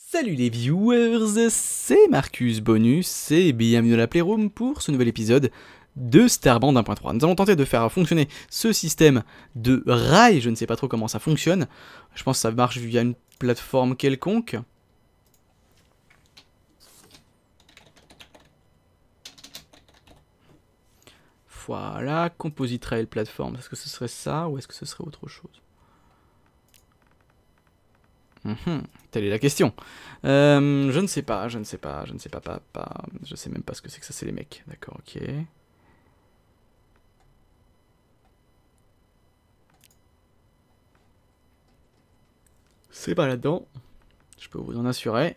Salut les viewers, c'est Marcus Bonus et bienvenue dans la Playroom pour ce nouvel épisode de Starband 1.3. Nous allons tenter de faire fonctionner ce système de rail, je ne sais pas trop comment ça fonctionne. Je pense que ça marche via une plateforme quelconque. Voilà, Composite Rail Platform, est-ce que ce serait ça ou est-ce que ce serait autre chose? Telle est la question. Je ne sais pas, je ne sais pas, je sais même pas ce que c'est que ça, c'est les mecs. D'accord, ok. C'est pas là-dedans. Je peux vous en assurer.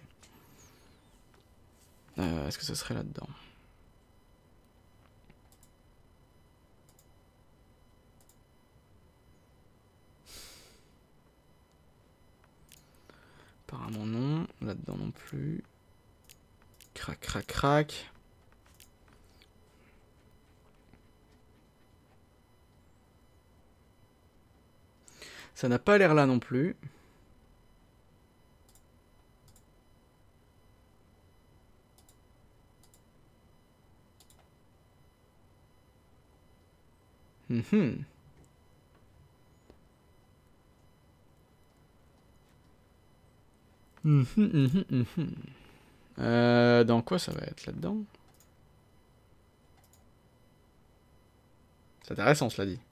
Est-ce que ce serait là-dedans? Apparemment non. Là-dedans non plus. Crac, crac, crac. Ça n'a pas l'air là non plus. Dans quoi ça va être là-dedans? C'est intéressant, cela dit.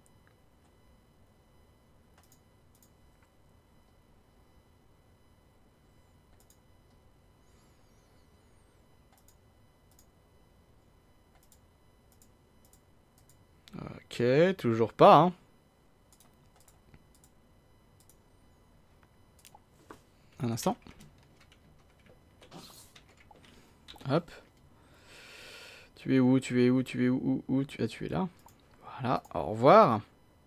Ok, toujours pas, hein. Un instant. Hop. Tu es où? Tu es où? Tu es où? Ah, tu es là. Voilà, au revoir.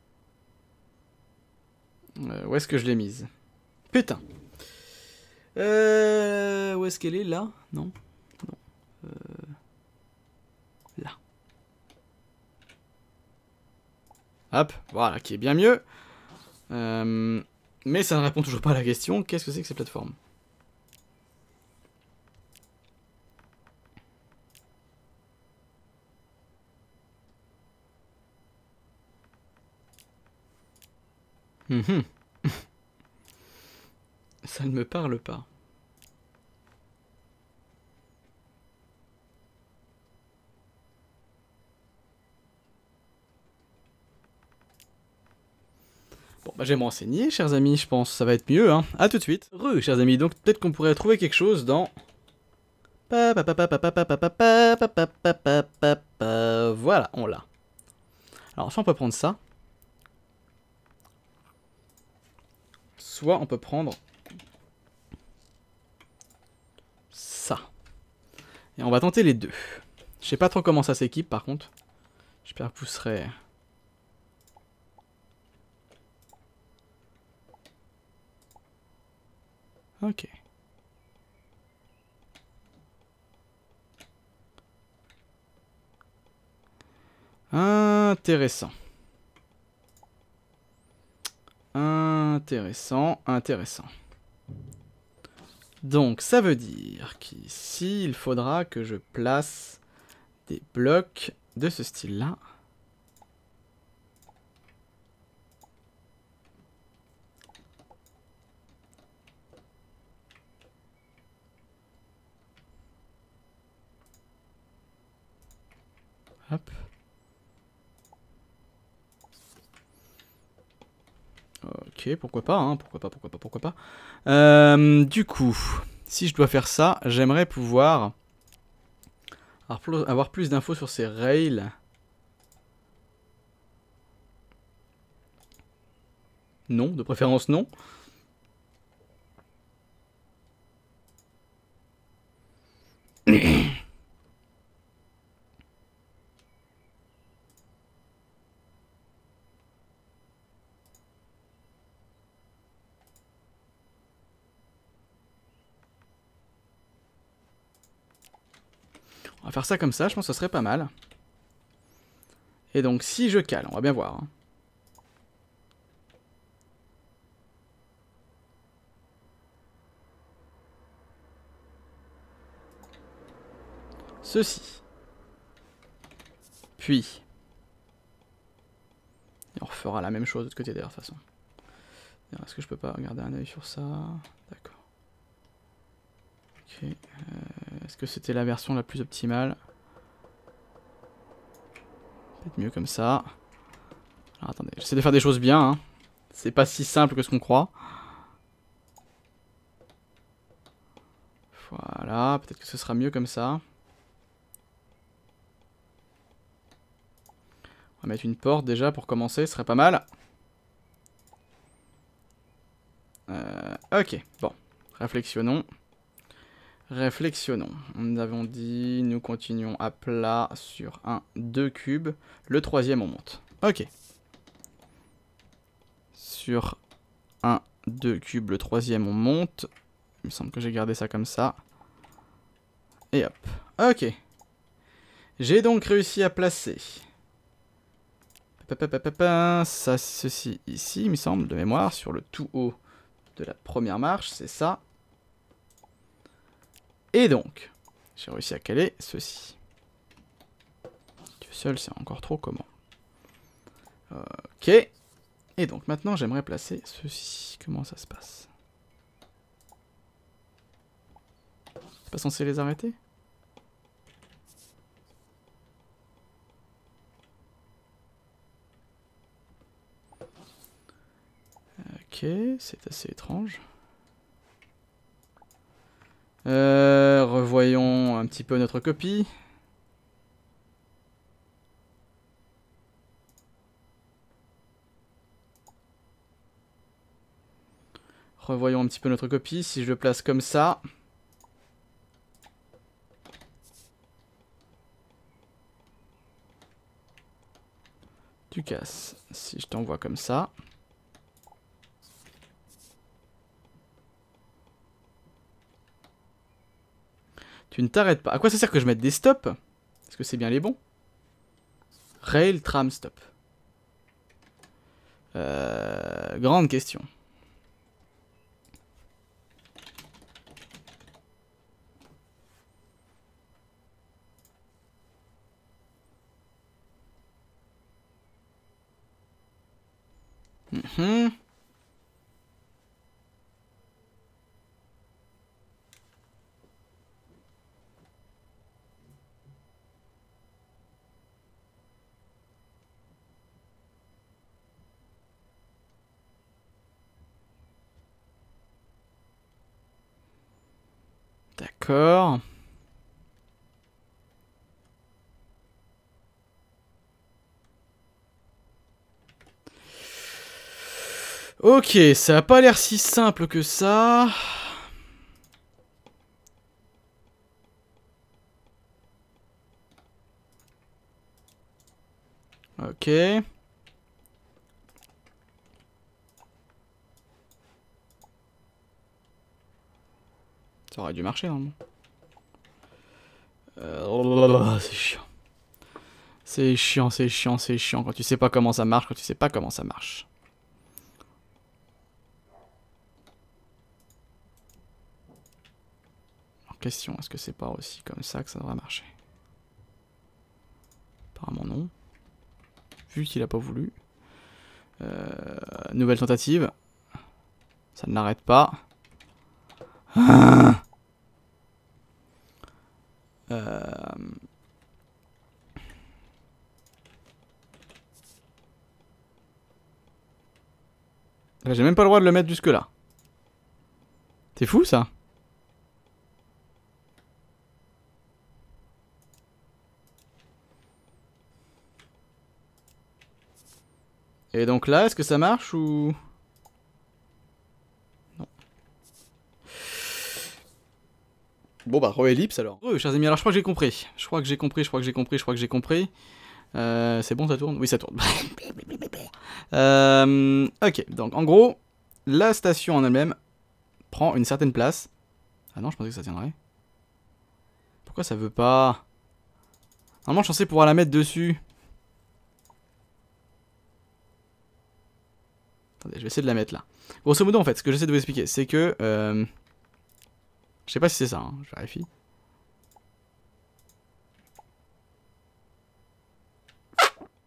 Où est-ce que je l'ai mise? Putain. Où est-ce qu'elle est? Là? Non. Non. Là. Hop, voilà, qui est bien mieux. Mais ça ne répond toujours pas à la question. Qu'est-ce que c'est que ces plateformes? Ça ne me parle pas. Bon, bah, je vais me renseigner, chers amis, je pense. Ça va être mieux, hein. A tout de suite. Chers amis, donc peut-être qu'on pourrait trouver quelque chose dans... Voilà, on l'a. Alors, soit on peut prendre ça. Soit on peut prendre... ça. Et on va tenter les deux. Je sais pas trop comment ça s'équipe, par contre. J'espère que vous serez... Ok. Intéressant. Intéressant. Donc, ça veut dire qu'ici, il faudra que je place des blocs de ce style-là. Hop. Ok, pourquoi pas, hein, pourquoi pas. Du coup, si je dois faire ça, j'aimerais pouvoir avoir plus d'infos sur ces rails. Non, de préférence non. On va faire ça comme ça, je pense que ce serait pas mal. Et donc si je cale, on va bien voir. Hein. ceci. Puis, et on refera la même chose de l'autre côté d'ailleurs de toute façon. Est-ce que je peux pas garder un œil sur ça? D'accord. Ok. Est-ce que c'était la version la plus optimale? Peut-être mieux comme ça. Alors attendez, j'essaie de faire des choses bien. Hein. C'est pas si simple que ce qu'on croit. Voilà, peut-être que ce sera mieux comme ça. On va mettre une porte déjà pour commencer, ce serait pas mal. Ok, bon. Réflexionnons. Réflexionnons. Nous avons dit, nous continuons à plat sur un 2 cubes. Le troisième, on monte. Ok. Sur un 2 cubes, le troisième, on monte. Il me semble que j'ai gardé ça comme ça. Et hop. Ok. J'ai donc réussi à placer... Ça, ceci ici, il me semble, de mémoire, sur le tout haut de la première marche, c'est ça. Et donc, j'ai réussi à caler ceci. Dieu seul, c'est encore trop comment. Ok. Et donc, maintenant, j'aimerais placer ceci. Comment ça se passe? C'est pas censé les arrêter? Ok, c'est assez étrange. Revoyons un petit peu notre copie. Revoyons un petit peu notre copie. Si je le place comme ça... Tu casses. Si je t'envoie comme ça... Tu ne t'arrêtes pas. À quoi ça sert que je mette des stops? Est-ce que c'est bien les bons? Rail, tram, stop. Grande question. D'accord. Ok, ça a pas l'air si simple que ça. Ok. Ça aurait dû marcher normalement. C'est chiant. C'est chiant, c'est chiant, c'est chiant. Quand tu sais pas comment ça marche, quand tu sais pas comment ça marche. En question, est-ce que c'est pas aussi comme ça que ça devrait marcher? Apparemment non. Vu qu'il a pas voulu. Nouvelle tentative. Ça ne l'arrête pas. Ah J'ai même pas le droit de le mettre jusque là. C'est fou ça. Et donc là, est-ce que ça marche ou... Non. Bon bah, re-ellipse alors. Chers amis, alors je crois que j'ai compris. Je crois que j'ai compris. C'est bon, ça tourne? Oui, ça tourne. Ok, donc en gros, la station en elle-même prend une certaine place. Ah non, je pensais que ça tiendrait. Pourquoi ça veut pas? Normalement, je pensais pouvoir la mettre dessus. Attendez, je vais essayer de la mettre là. Grosso modo, en fait, ce que j'essaie de vous expliquer, c'est que... je sais pas si c'est ça, hein, je vérifie.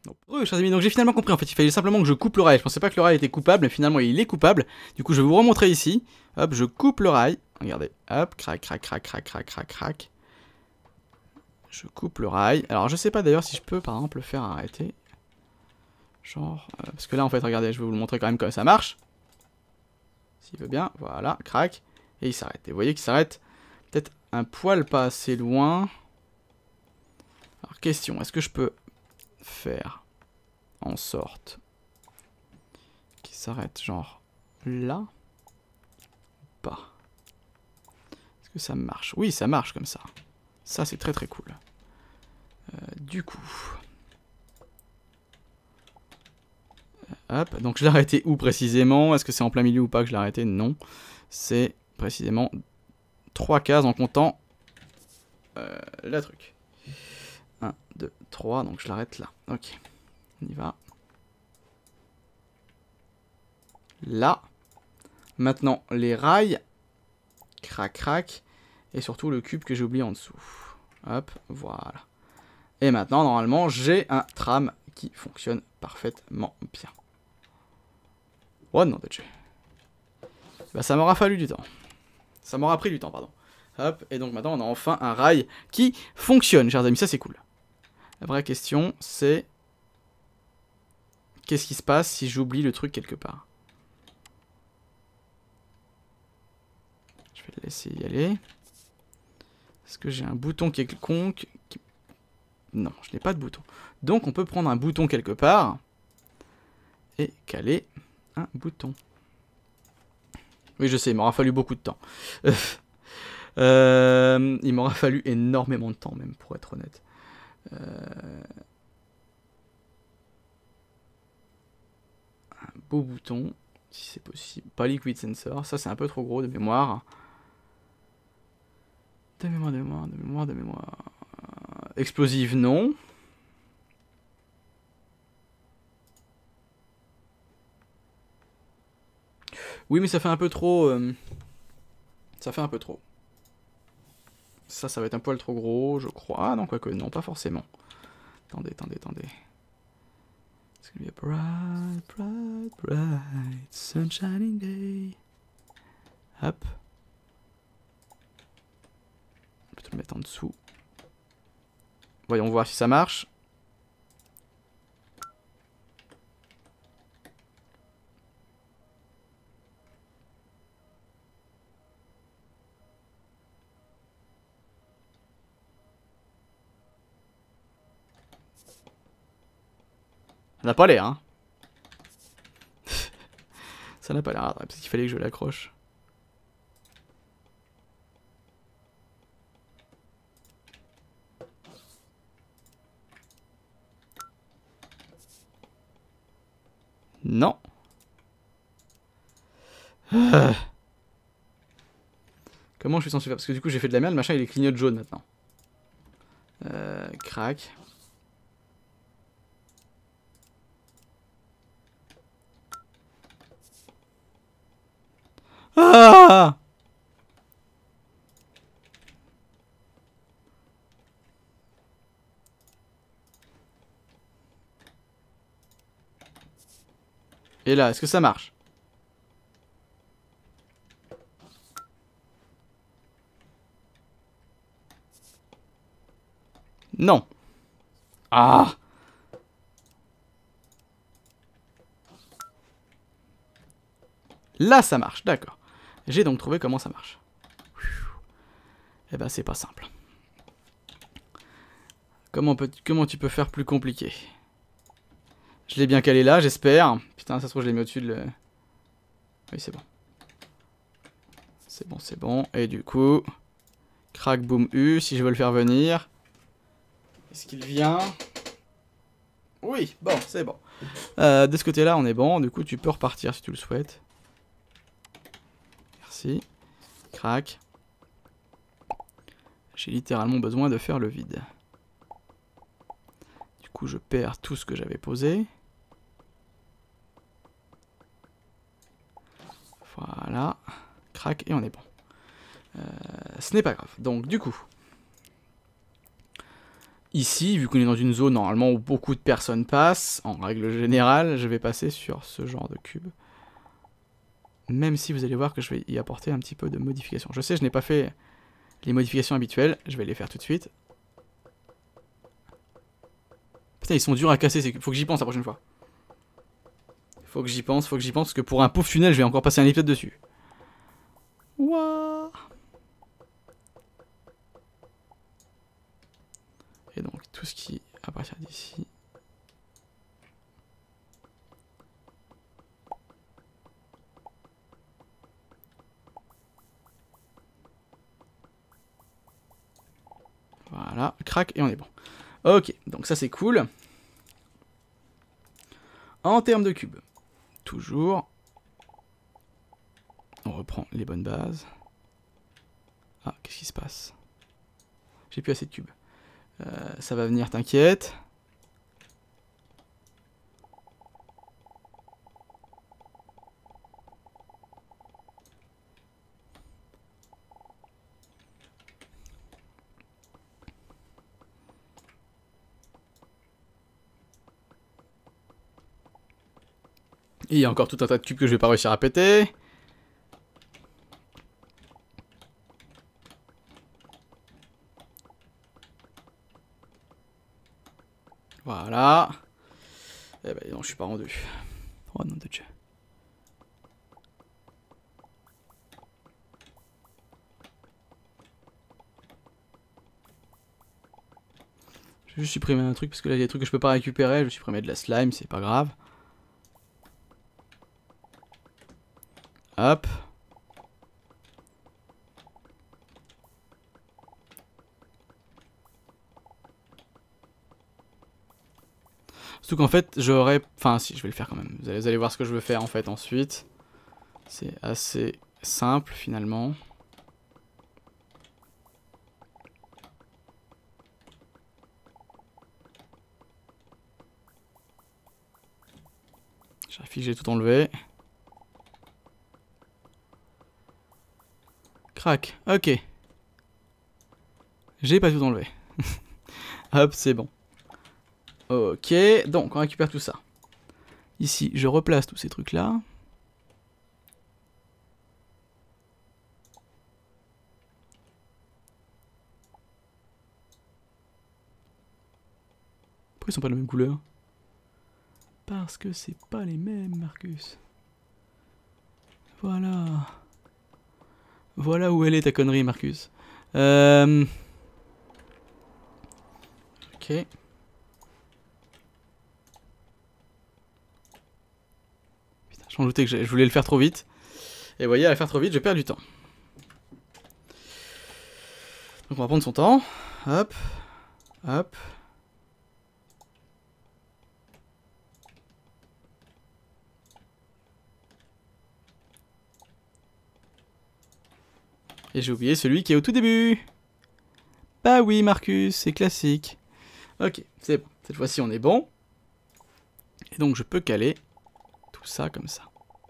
Oui, chers amis, donc j'ai finalement compris, en fait, il fallait simplement que je coupe le rail. Je pensais pas que le rail était coupable, mais finalement il est coupable. Du coup, je vais vous remontrer ici. Hop, je coupe le rail. Regardez, hop, crac, crac, crac, crac, crac, crac, crac. Je coupe le rail. Alors, je sais pas d'ailleurs si je peux, par exemple, le faire arrêter. Genre, parce que là, en fait, regardez, je vais vous le montrer quand même comment ça marche. S'il veut bien, voilà, crac. Et il s'arrête. Et vous voyez qu'il s'arrête peut-être un poil pas assez loin. Alors, question, est-ce que je peux faire en sorte qu'il s'arrête genre là ou pas? Est-ce que ça marche? Oui, ça marche comme ça. Ça, c'est très très cool. Du coup... Hop, donc je l'ai arrêté où précisément? Est-ce que c'est en plein milieu ou pas que je l'ai arrêté? Non. C'est précisément 3 cases en comptant la truc. 1, 2, 3, donc je l'arrête là. Ok, on y va. Là. Maintenant, les rails. Crac, crac. Et surtout le cube que j'ai oublié en dessous. Hop, voilà. Et maintenant, normalement, j'ai un tram qui fonctionne parfaitement bien. Oh non de Dieu. Bah ça m'aura fallu du temps. Ça m'aura pris du temps, pardon. Hop, et donc maintenant on a enfin un rail qui fonctionne, chers amis, ça c'est cool. La vraie question c'est... Qu'est-ce qui se passe si j'oublie le truc quelque part? Je vais le laisser y aller. Est-ce que j'ai un bouton quelconque qui... Non, je n'ai pas de bouton. Donc on peut prendre un bouton quelque part et caler un bouton. Oui, je sais, il m'aura fallu beaucoup de temps. Il m'aura fallu énormément de temps, même, pour être honnête. Un beau bouton, si c'est possible. Pas Liquid Sensor, ça c'est un peu trop gros de mémoire. De mémoire. Explosive, non. Oui, mais ça fait un peu trop... Ça fait un peu trop. Ça va être un poil trop gros, je crois. Ah non, quoique, non, pas forcément. Attendez. It's gonna be a bright, sunshining day. Hop. On peut te le mettre en dessous. Voyons voir si ça marche. Ça n'a pas l'air, hein. Ça n'a pas l'air, parce qu'il fallait que je l'accroche. Non. Comment je suis censé faire? Parce que du coup j'ai fait de la merde, le machin il est clignote jaune maintenant. Crac. Ah! Et là, est-ce que ça marche? Non. Ah! Là, ça marche, d'accord. J'ai donc trouvé comment ça marche. Eh ben, c'est pas simple. Comment tu peux faire plus compliqué? Je l'ai bien calé là, j'espère. Putain, ça se trouve, je l'ai mis au-dessus de le... Oui, c'est bon. C'est bon. Et du coup... Crac, boum, U, si je veux le faire venir. Est-ce qu'il vient? Oui, bon, c'est bon. De ce côté-là, on est bon. Du coup, tu peux repartir si tu le souhaites. Merci. Crac. J'ai littéralement besoin de faire le vide. Du coup, je perds tout ce que j'avais posé. Voilà. Crac, et on est bon. Ce n'est pas grave. Donc, du coup... Ici, vu qu'on est dans une zone normalement où beaucoup de personnes passent, en règle générale, je vais passer sur ce genre de cube. Même si vous allez voir que je vais y apporter un petit peu de modification. Je sais, je n'ai pas fait les modifications habituelles, je vais les faire tout de suite. Putain, ils sont durs à casser, faut que j'y pense la prochaine fois. Faut que j'y pense, parce que pour un pauvre tunnel, je vais encore passer un épisode dessus. Ouah. Et donc, tout ce qui, à partir d'ici... Voilà, crac, et on est bon. Ok, donc ça c'est cool. En termes de cubes, toujours, on reprend les bonnes bases. Ah, qu'est-ce qui se passe? J'ai plus assez de cubes. Ça va venir, t'inquiète. Et il y a encore tout un tas de cubes que je vais pas réussir à péter. Voilà. Eh ben non, je suis pas rendu. Oh non de Dieu. Je vais juste supprimer un truc parce que là il y a des trucs que je peux pas récupérer. Je vais supprimer de la slime, c'est pas grave. Hop. Surtout qu'en fait j'aurais... Enfin si, je vais le faire quand même. Vous allez voir ce que je veux faire en fait ensuite. C'est assez simple finalement. J'ai j'ai tout enlevé. Crac, ok. J'ai pas tout enlevé. Hop, c'est bon. Ok, donc on récupère tout ça. Ici, je replace tous ces trucs-là. Pourquoi ils sont pas de la même couleur? Parce que c'est pas les mêmes, Marcus. Voilà. Voilà où elle est ta connerie, Marcus. Ok. Putain, je m'en doutais que je voulais le faire trop vite. Et vous voyez, à le faire trop vite, je perds du temps. Donc on va prendre son temps. Hop. Hop. Et j'ai oublié celui qui est au tout début. Bah oui, Marcus, c'est classique. Ok, c'est bon. Cette fois-ci, on est bon. Et donc, je peux caler tout ça comme ça.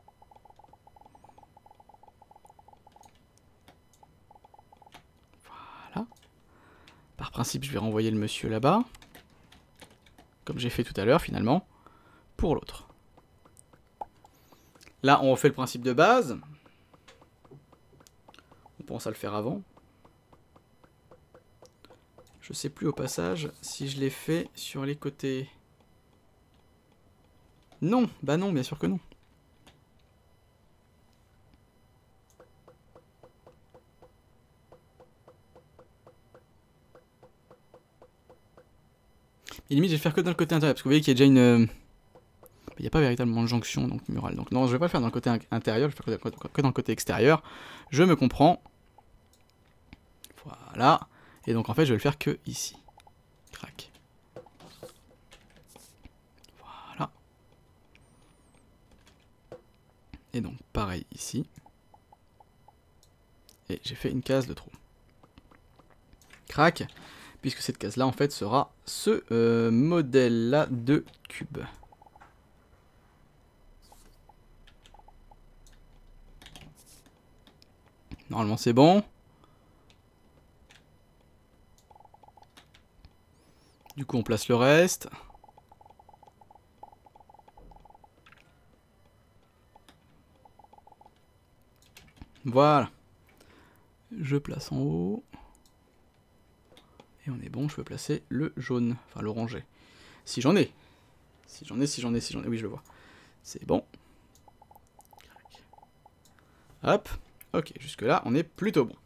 Voilà. Par principe, je vais renvoyer le monsieur là-bas. Comme j'ai fait tout à l'heure, finalement. Pour l'autre. Là, on refait le principe de base. On pense à le faire avant. Je sais plus au passage si je l'ai fait sur les côtés. Non, bah non, bien sûr que non. Et limite, je vais le faire que dans le côté intérieur, parce que vous voyez qu'il y a déjà une... Il n'y a pas véritablement de jonction, donc murale. Donc non, je vais pas le faire dans le côté intérieur, je vais le faire que dans le côté extérieur. Je me comprends. Voilà. Et donc en fait, je vais le faire que ici. Crac. Voilà. Et donc pareil ici. Et j'ai fait une case de trou. Crac. Puisque cette case-là, en fait, sera ce modèle-là de cube. Normalement, c'est bon. Du coup, on place le reste. Voilà. Je place en haut. Et on est bon, je peux placer le jaune. Enfin, l'orangé. Si j'en ai. Si j'en ai. Oui, je le vois. C'est bon. Hop. Ok, jusque là, on est plutôt bon.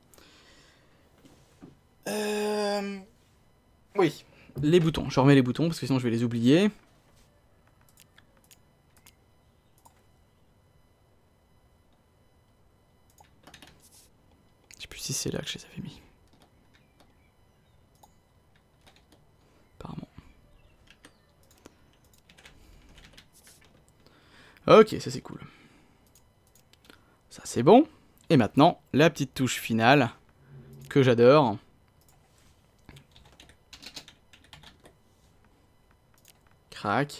Oui. Les boutons. Je remets les boutons parce que sinon je vais les oublier. Je sais plus si c'est là que je les avais mis. Apparemment. Ok, ça c'est cool. Ça c'est bon. Et maintenant, la petite touche finale que j'adore. Crac.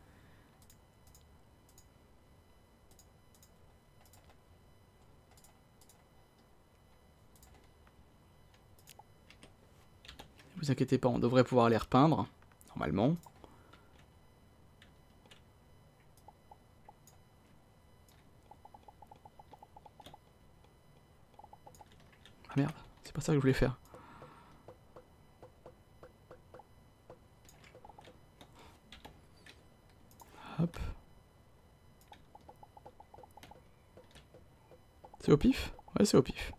Ne vous inquiétez pas, on devrait pouvoir les repeindre, normalement. Ah merde, c'est pas ça que je voulais faire. Hop. C'est au pif? Ouais, c'est au pif.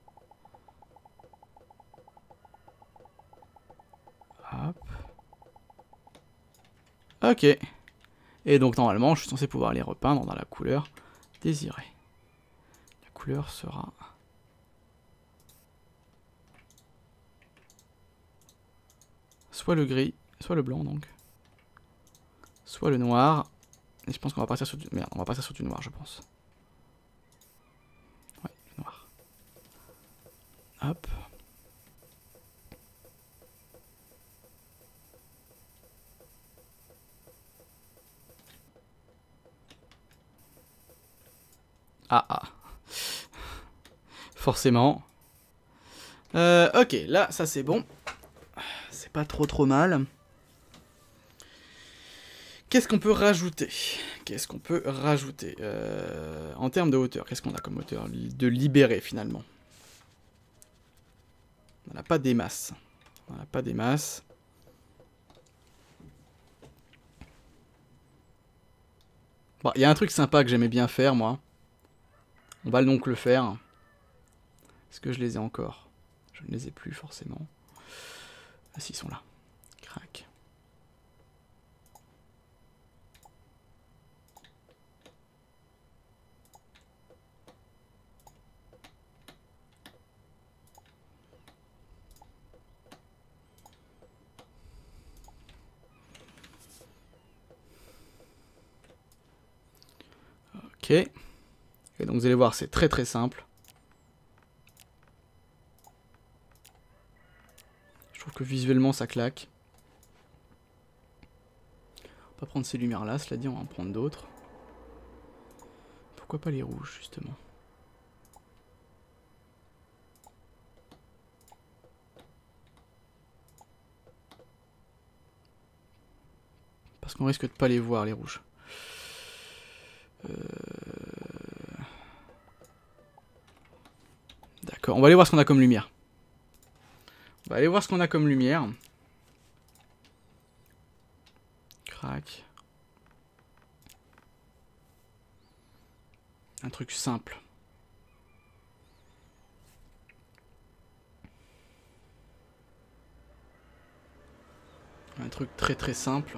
Hop. Ok. Et donc normalement, je suis censé pouvoir les repeindre dans la couleur désirée. La couleur sera... soit le gris, soit le blanc donc. Soit le noir. Et je pense qu'on va partir sur du... Merde, on va partir sur du noir, je pense. Ouais, le noir. Hop. Ah ah. Forcément. Ok, là, ça c'est bon. C'est pas trop mal. Qu'est-ce qu'on peut rajouter? En termes de hauteur, qu'est-ce qu'on a comme hauteur de libéré finalement? On n'a pas des masses. Bon, il y a un truc sympa que j'aimais bien faire, moi. On va donc le faire. Est-ce que je les ai encore? Je ne les ai plus, forcément. Ah si, ils sont là. Crac. Ok. Et donc vous allez voir, c'est très simple. Je trouve que visuellement ça claque. On va pas prendre ces lumières là, cela dit on va en prendre d'autres. Pourquoi pas les rouges justement? Parce qu'on risque de pas les voir les rouges. D'accord, on va aller voir ce qu'on a comme lumière. Crac. Un truc simple. Un truc très simple.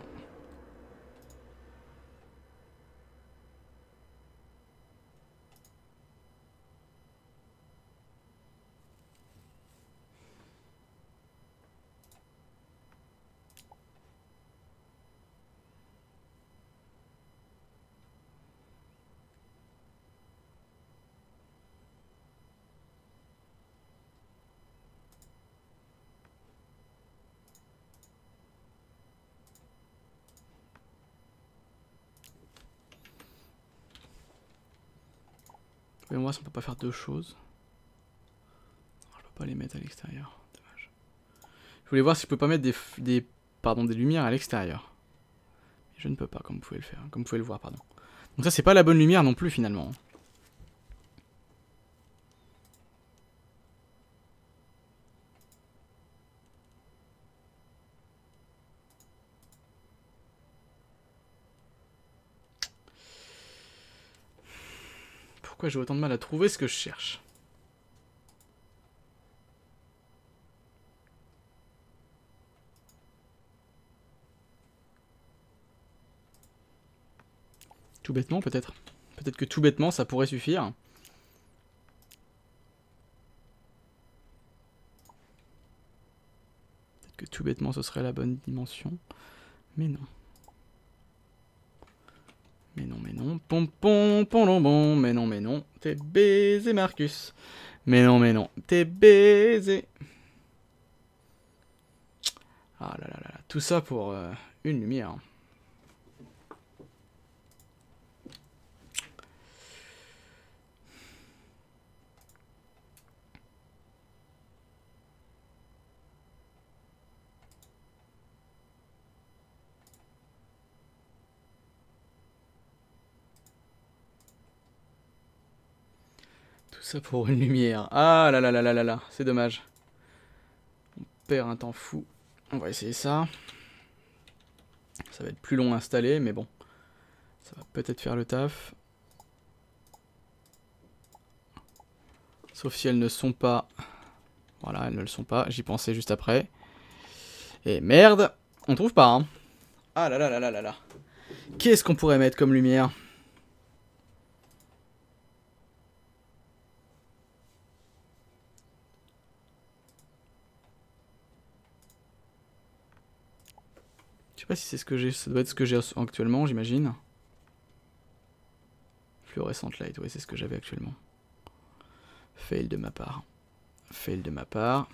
Voyons voir si on peut pas faire deux choses. Non, je peux pas les mettre à l'extérieur. Dommage. Je voulais voir si je peux pas mettre des pardon, des lumières à l'extérieur. Je ne peux pas, comme vous pouvez le faire, comme vous pouvez le voir, pardon. Donc ça, c'est pas la bonne lumière non plus, finalement. Pourquoi j'ai autant de mal à trouver ce que je cherche? Tout bêtement, peut-être. Peut-être que tout bêtement, ça pourrait suffire. Peut-être que tout bêtement, ce serait la bonne dimension. Mais non. Mais non, mais non. Pom pom pom bon. Mais non, mais non. T'es baisé, Marcus. Mais non, t'es baisé. Ah là là là. Tout ça pour une lumière. Tout ça pour une lumière. Ah là là là là là là. C'est dommage. On perd un temps fou. On va essayer ça. Ça va être plus long à installer, mais bon. Ça va peut-être faire le taf. Sauf si elles ne sont pas... Voilà, elles ne le sont pas. J'y pensais juste après. Et merde, on trouve pas, hein. Ah là là là là là là. Qu'est-ce qu'on pourrait mettre comme lumière? Je sais pas si c'est ce que j'ai. Ça doit être ce que j'ai actuellement, j'imagine. Fluorescent light, ouais, c'est ce que j'avais actuellement. Fail de ma part. Fail de ma part.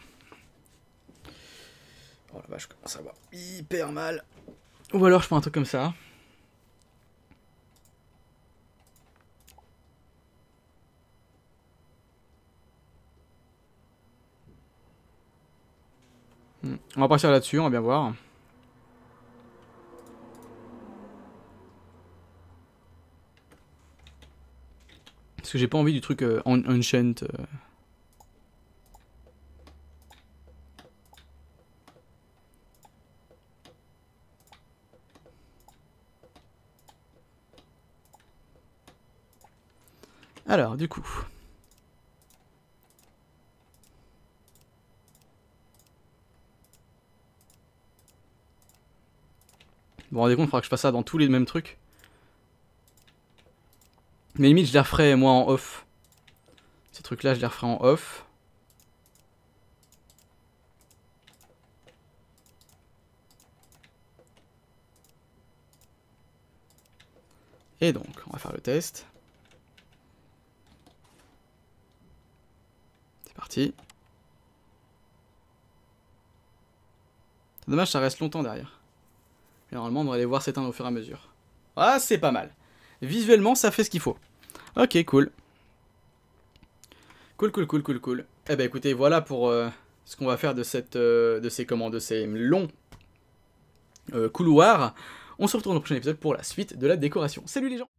Oh la vache, je commence à avoir hyper mal. Ou alors je prends un truc comme ça. On va partir là-dessus, on va bien voir. Parce que j'ai pas envie du truc Enchant. Alors, du coup. Vous vous rendez compte, il faudra que je fasse ça dans tous les mêmes trucs. Mais limite, je les referai moi en off. Ces trucs-là, je les referai en off. Et donc, on va faire le test. C'est parti. C'est dommage, ça reste longtemps derrière. Et normalement, on devrait les voir s'éteindre au fur et à mesure. Ah, c'est pas mal. Visuellement, ça fait ce qu'il faut. Ok, cool. Cool. Eh ben écoutez, voilà pour ce qu'on va faire de ces longs couloirs. On se retrouve dans le prochain épisode pour la suite de la décoration. Salut les gens!